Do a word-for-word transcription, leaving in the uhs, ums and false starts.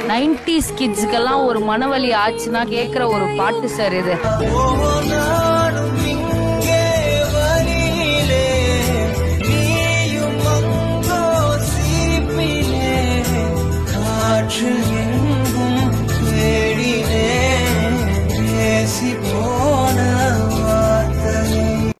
Nineties கிட்ஸுக்கெல்லாம் ஒரு மனவலி ஆச்சுன்னா கேக்குற ஒரு பாட்டு சார் இது.